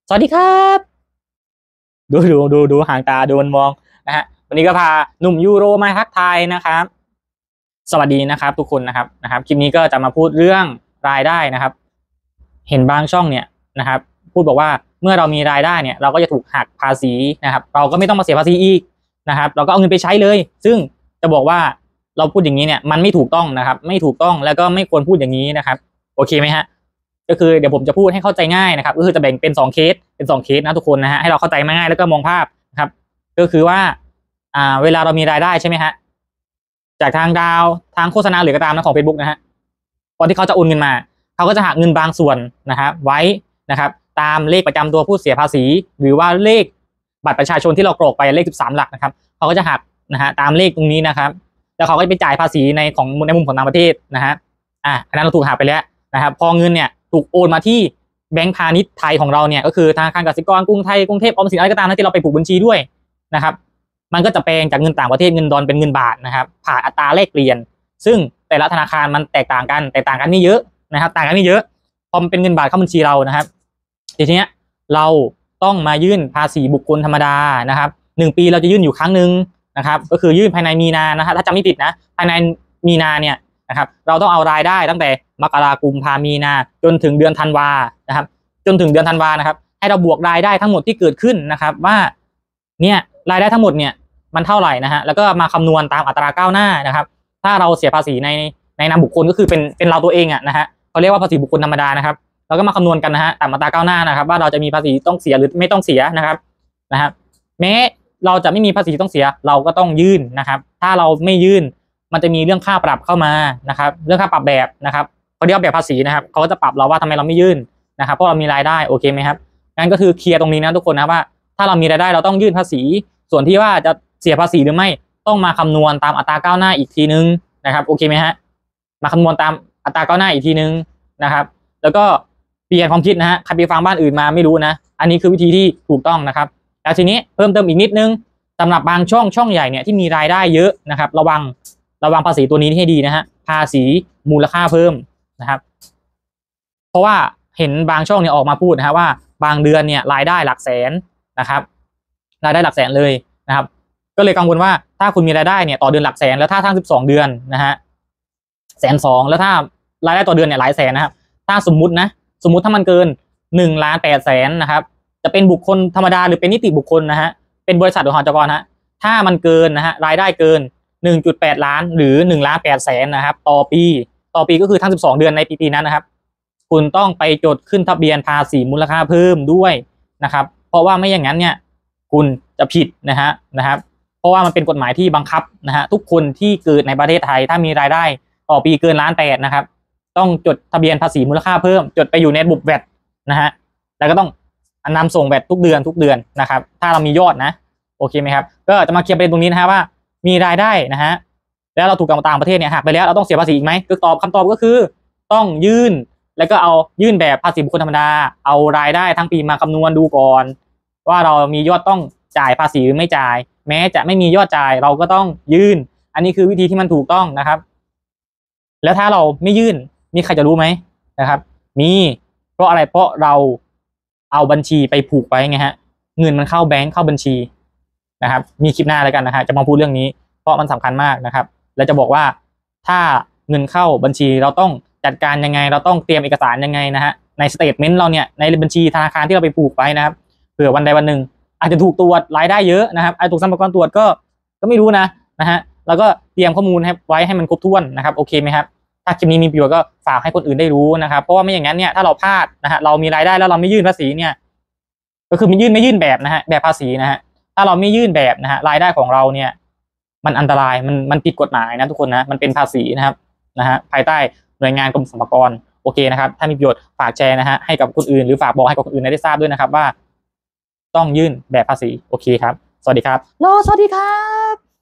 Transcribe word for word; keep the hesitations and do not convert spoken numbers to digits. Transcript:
สวัสดีครับดูดูดูดูห่างตาดูมันมองนะฮะวันนี้ก็พาหนุ่มยูโรมาทักทายนะครับสวัสดีนะครับทุกคนนะครับนะครับคลิปนี้ก็จะมาพูดเรื่องรายได้นะครับเห็นบางช่องเนี่ยนะครับพูดบอกว่าเมื่อเรามีรายได้เนี่ยเราก็จะถูกหักภาษีนะครับเราก็ไม่ต้องมาเสียภาษีอีกนะครับเราก็เอาเงินไปใช้เลยซึ่งจะบอกว่าเราพูดอย่างนี้เนี่ยมันไม่ถูกต้องนะครับไม่ถูกต้องแล้วก็ไม่ควรพูดอย่างนี้นะครับโอเคไหมฮะก็คือเดี๋ยวผมจะพูดให้เข้าใจง่ายนะครับก็คือจะแบ่งเป็นสองเคสเป็นสองเคสนะทุกคนนะฮะให้เราเข้าใจง่ายแล้วก็มองภาพนะครับก็คือว่าอ่าเวลาเรามีรายได้ใช่ไหมฮะจากทางดาวทางโฆษณาหรือก็ตามนะของ Facebook นะฮะก่อนที่เขาจะโอนเงินมาเขาก็จะหักเงินบางส่วนนะครับไว้นะครับตามเลขประจำตัวผู้เสียภาษีหรือว่าเลขบัตรประชาชนที่เรากรอกไปเลขสิบสามหลักนะครับเขาก็จะหักนะฮะตามเลขตรงนี้นะครับแล้วเขาก็จะไปจ่ายภาษีในของในมุมของต่างประเทศนะฮะอ่ะอันนั้นเราถูกหักไปแล้วนะครับพอเงินเนี่ยถูกโอนมาที่แบงก์พาณิชย์ไทยของเราเนี่ยก็คือธนาคารกสิกรกรุงไทยกรุงเทพออมสินอะไรก็ตามนะที่เราไปผูกบัญชีด้วยนะครับมันก็จะแปลงจากเงินต่างประเทศเงินดอลเป็นเงินบาทนะครับผ่านอัตราแลกเปลี่ยนซึ่งแต่ละธนาคารมันแตกต่างกันแตกต่างกันนี่เยอะนะครับต่างกันนี่เยอะพอมันเป็นเงินบาทเข้าบัญชีเรานะครับทีนี้เราต้องมายื่นภาษีบุคคลธรรมดานะครับหนึ่งปีเราจะยื่นอยู่ครั้งหนึ่งนะครับก็คือยื่นภายในมีนานะฮะถ้าจำไม่ผิดนะภายในมีนาเนี่ยนะครับเราต้องเอารายได้ตั้งแต่มกราคมพามีนาจนถึงเดือนธันวานะครับจนถึงเดือนธันวานะครับให้เราบวกรายได้ทั้งหมดที่เกิดขึ้นนะครับว่าเนี่ยรายได้ทั้งหมดเนี่ยมันเท่าไหร่นะฮะแล้วก็มาคำนวณตามอัตราก้าวหน้านะครับถ้าเราเสียภาษีในในนามบุคคลก็คือเป็นเป็นเราตัวเองอ่ะนะฮะเขาเรียกว่าภาษีบุคคลธรรมดานะครับเราก็มาคำนวณกันนะฮะตามอัตราก้าวหน้านะครับว่าเราจะมีภาษีต้องเสียหรือไม่ต้องเสียนะครับนะครับแม้เราจะไม่มีภาษีต้องเสียเราก็ต้องยื่นนะครับถ้าเราไม่ยื่นมันจะมีเรื่องค่าปรับเข้ามานะครับเรื่องค่าปรับแบบนะครับเขาเรียกแบบภาษีนะครับเขาก็จะปรับเราว่าทำไมเราไม่ยื่นนะครับเพราะเรามีรายได้โอเคไหมครับงั้นก็คือเคลียร์ตรงนี้นะทุกคนนะว่าถ้าเรามีรายได้เราต้องยื่นภาษีส่วนที่ว่าจะเสียภาษีหรือไม่ต้องมาคำนวณตามอัตราก้าวหน้าอีกทีนึงนะครับโอเคไหมฮะมาคำนวณตามอัตราก้าวหน้าอีกทีนึงนะครับแล้วก็เปลี่ยนความคิดนะฮะใครไปฟังบ้านอื่นมาไม่รู้นะอันนี้คือวิธีที่ถูกต้องนะครับแล้วทีนี้เพิ่มเติมอีกนิดนึงสำหรับบางช่องช่องใหญ่เนี่ยที่มีรายได้เยอะนะครับระวังระวังภาษีตัวนี้ให้ดีนะฮะภาษีมูลค่าเพิ่มนะครับเพราะว่าเห็นบางช่องเนี่ยออกมาพูดนะฮะว่าบางเดือนเนี่ยรายได้หลักแสนนะครับรายได้หลักแสนเลยนะครับก็เลยกังวลว่าถ้าคุณมีรายได้เนี่ยต่อเดือนหลักแสนแล้วถ้าทั้งสิบสองเดือนนะฮะแสนสองแล้วถ้ารายได้ต่อเดือนเนี่ยหลายแสนนะครับถ้าสมมุตินะสมมุติถ้ามันเกินหนึ่งล้านแปดแสนนะครับจะเป็นบุคคลธรรมดาหรือเป็นนิติบุคคลนะฮะเป็นบริษัทหรือหอจกรฮะถ้ามันเกินนะฮะรายได้เกิน หนึ่งจุดแปด ล้านหรือหนึ่งล้านแปดแสนนะครับต่อปีต่อปีก็คือทั้งสิบสองเดือนในปีปีนั้นนะครับคุณต้องไปจดขึ้นทะเบียนภาษีมูลค่าเพิ่มด้วยนะครับเพราะว่าไม่อย่างนั้นเนี่ยคุณจะผิดนะฮะนะครับเพราะว่ามันเป็นกฎหมายที่บังคับนะฮะทุกคนที่เกิดในประเทศไทยถ้ามีรายได้ต่อปีเกินล้านแปดนะครับต้องจดทะเบียนภาษีมูลค่าเพิ่มจดไปอยู่ในระบบแวดนะฮะแล้วก็ต้องนำส่งแวดทุกเดือนทุกเดือนนะครับถ้าเรามียอดนะโอเคไหมครับก็จะมาเคลียร์ประเด็นตรงนี้นะฮะว่ามีรายได้นะฮะแล้วเราถูกกับต่างประเทศเนี่ยหักไปแล้วเราต้องเสียภาษีอีกไหมคือตอบคำตอบก็คือต้องยื่นแล้วก็เอายื่นแบบภาษีบุคคลธรรมดาเอารายได้ทั้งปีมาคำนวณดูก่อนว่าเรามียอดต้องจ่ายภาษีหรือไม่จ่ายแม้จะไม่มียอดจ่ายเราก็ต้องยื่นอันนี้คือวิธีที่มันถูกต้องนะครับแล้วถ้าเราไม่ยื่นมีใครจะรู้ไหมนะครับมีเพราะอะไรเพราะเราเอาบัญชีไปผูกไว้ไงฮะเงินมันเข้าแบงค์เข้าบัญชีนะครับมีคลิปหน้าแล้วกันนะฮะจะมาพูดเรื่องนี้เพราะมันสำคัญมากนะครับและจะบอกว่าถ้าเงินเข้าบัญชีเราต้องจัดการยังไงเราต้องเตรียมเอกสารยังไงนะฮะในสเตทเมนต์เราเนี่ยในบัญชีธนาคารที่เราไปผูกไว้นะครับเผื่อวันใดวันหนึ่งอาจจะถูกตรวจรายได้เยอะนะครับอาจถูกสรรพากรตรวจก็ก็ไม่รู้นะนะฮะแล้วก็เตรียมข้อมูลให้ไว้ให้มันครบถ้วนนะครับโอเคไหมครับถ้าคลิปนี้มีประโยชน์ก็ฝากให้คนอื่นได้รู้นะครับเพราะว่าไม่อย่างนั้นเนี่ยถ้าเราพลาดนะฮะเรามีรายได้แล้วเราไม่ยื่นภาษีเนี่ยก็คือไม่ยื่นไม่ยื่นแบบนะฮะแบบภาษีนะฮะถ้าเราไม่ยื่นแบบนะฮะรายได้ของเราเนี่ยมันอันตรายมันมันผิดกฎหมายนะทุกคนนะมันเป็นภาษีนะครับนะฮะภายใต้หน่วยงานกรมสรรพากรโอเคนะครับถ้ามีประโยชน์ฝากแชร์นะฮะให้กับคนอื่นหรือฝากบอกให้กับคนอื่นได้ทราบด้วยนะครับว่าต้องยื่นแบบภาษีโอเคครับสวัสดีครับรอสวัสดีครับ